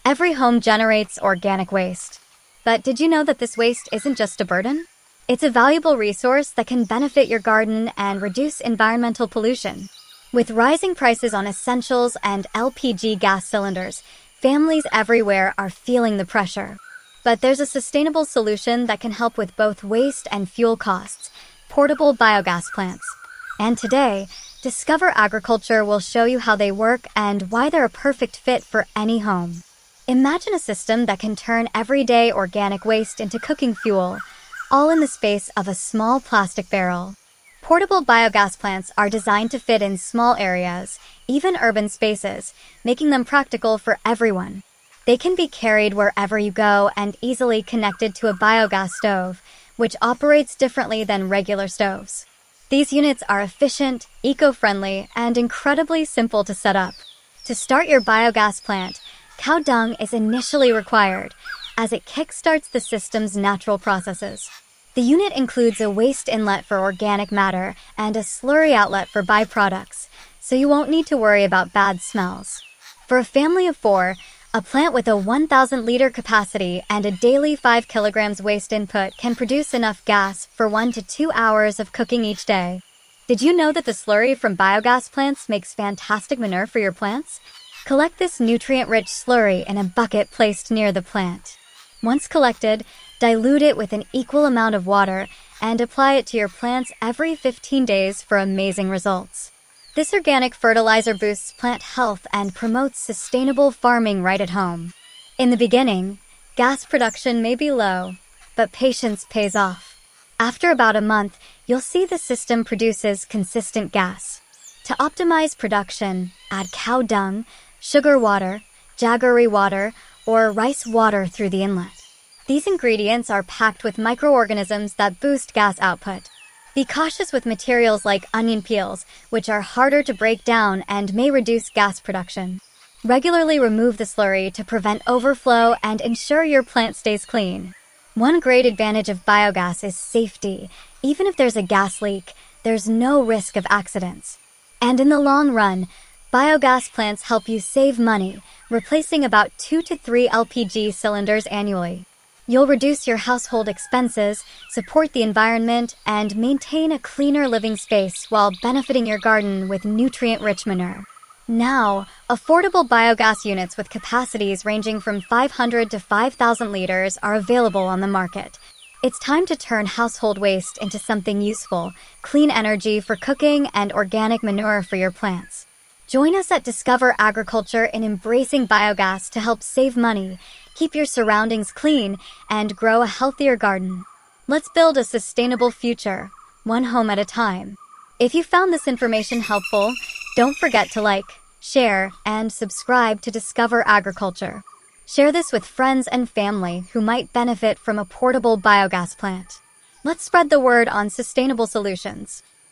Every home generates organic waste. But did you know that this waste isn't just a burden? It's a valuable resource that can benefit your garden and reduce environmental pollution. With rising prices on essentials and LPG gas cylinders, families everywhere are feeling the pressure. But there's a sustainable solution that can help with both waste and fuel costs: portable biogas plants. And today, Discover Agriculture will show you how they work and why they're a perfect fit for any home. Imagine a system that can turn everyday organic waste into cooking fuel, all in the space of a small plastic barrel. Portable biogas plants are designed to fit in small areas, even urban spaces, making them practical for everyone. They can be carried wherever you go and easily connected to a biogas stove, which operates differently than regular stoves. These units are efficient, eco-friendly, and incredibly simple to set up. To start your biogas plant, cow dung is initially required, as it kickstarts the system's natural processes. The unit includes a waste inlet for organic matter and a slurry outlet for byproducts, so you won't need to worry about bad smells. For a family of 4, a plant with a 1,000-liter capacity and a daily 5 kilograms waste input can produce enough gas for 1 to 2 hours of cooking each day. Did you know that the slurry from biogas plants makes fantastic manure for your plants? Collect this nutrient-rich slurry in a bucket placed near the plant. Once collected, dilute it with an equal amount of water and apply it to your plants every 15 days for amazing results. This organic fertilizer boosts plant health and promotes sustainable farming right at home. In the beginning, gas production may be low, but patience pays off. After about a month, you'll see the system produces consistent gas. To optimize production, add cow dung, sugar water, jaggery water, or rice water through the inlet. These ingredients are packed with microorganisms that boost gas output. Be cautious with materials like onion peels, which are harder to break down and may reduce gas production. Regularly remove the slurry to prevent overflow and ensure your plant stays clean. One great advantage of biogas is safety. Even if there's a gas leak, there's no risk of accidents. And in the long run, biogas plants help you save money, replacing about 2 to 3 LPG cylinders annually. You'll reduce your household expenses, support the environment, and maintain a cleaner living space while benefiting your garden with nutrient-rich manure. Now, affordable biogas units with capacities ranging from 500 to 5,000 liters are available on the market. It's time to turn household waste into something useful, clean energy for cooking and organic manure for your plants. Join us at Discover Agriculture in embracing biogas to help save money, keep your surroundings clean, and grow a healthier garden. Let's build a sustainable future, one home at a time. If you found this information helpful, don't forget to like, share, and subscribe to Discover Agriculture. Share this with friends and family who might benefit from a portable biogas plant. Let's spread the word on sustainable solutions.